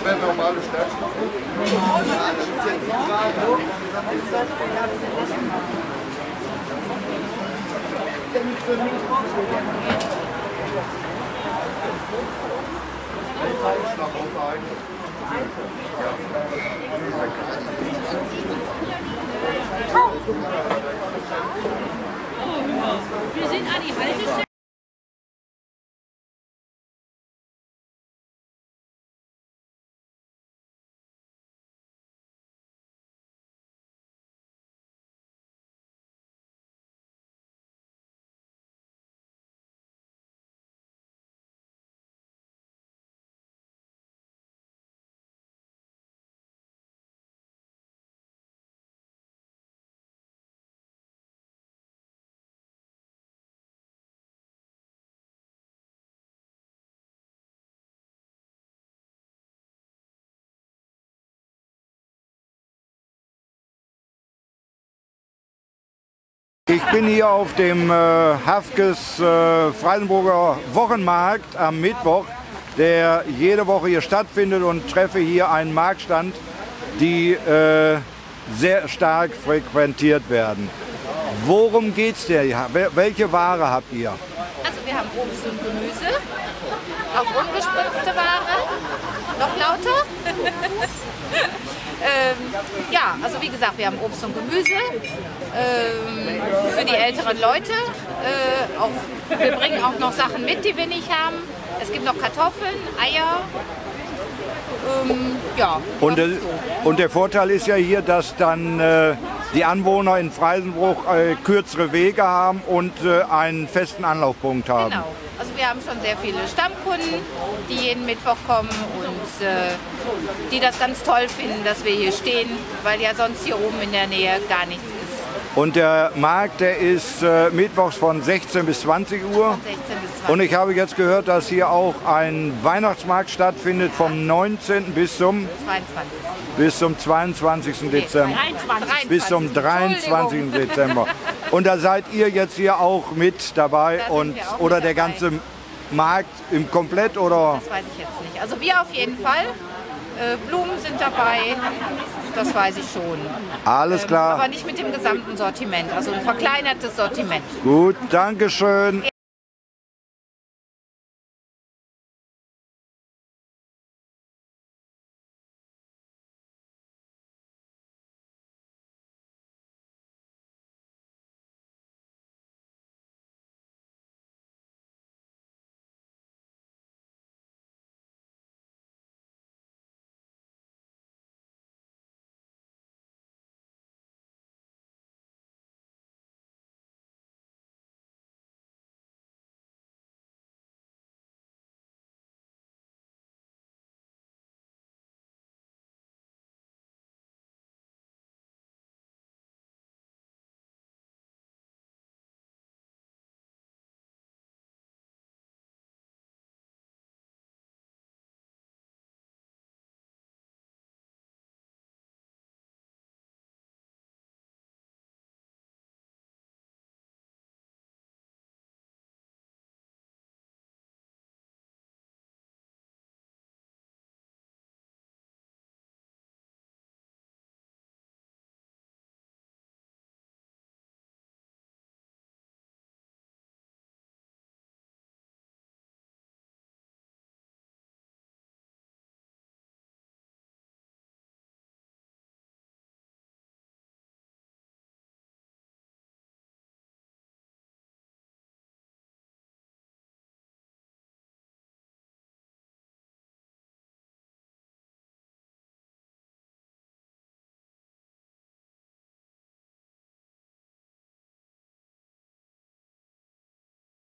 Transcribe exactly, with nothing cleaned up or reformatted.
wäre normale Stärke. Wir sind an die Haltestelle. Ich bin hier auf dem äh, Hafkes äh, Freisenburger Wochenmarkt am Mittwoch, der jede Woche hier stattfindet, und treffe hier einen Marktstand, die äh, sehr stark frequentiert werden. Worum geht's denn? Welche Ware habt ihr? Also wir haben Obst und Gemüse, auch ungespritzte Ware, noch lauter. ähm, ja, also wie gesagt, wir haben Obst und Gemüse ähm, für die älteren Leute. Äh, auch, wir bringen auch noch Sachen mit, die wir nicht haben. Es gibt noch Kartoffeln, Eier. Ähm, ja, und, äh, und der Vorteil ist ja hier, dass dann äh, die Anwohner in Freisenbruch äh, kürzere Wege haben und äh, einen festen Anlaufpunkt haben. Genau. Also wir haben schon sehr viele Stammkunden, die jeden Mittwoch kommen und äh, die das ganz toll finden, dass wir hier stehen, weil ja sonst hier oben in der Nähe gar nichts ist. Und der Markt, der ist äh, mittwochs von sechzehn bis zwanzig Uhr. Von sechzehn bis zwanzig. Und ich habe jetzt gehört, dass hier auch ein Weihnachtsmarkt stattfindet vom neunzehnten bis zum zweiundzwanzigsten bis zum zweiundzwanzigsten Dezember. dreiundzwanzigsten Bis zum dreiundzwanzigsten Dezember. Und da seid ihr jetzt hier auch mit dabei, Da sind und wir auch oder mit der dabei. ganze Markt im Komplett, oder? Das weiß ich jetzt nicht. Also wir auf jeden Fall. Äh, Blumen sind dabei, das weiß ich schon. Alles Ähm, klar. aber nicht mit dem gesamten Sortiment, also ein verkleinertes Sortiment. Gut, Dankeschön.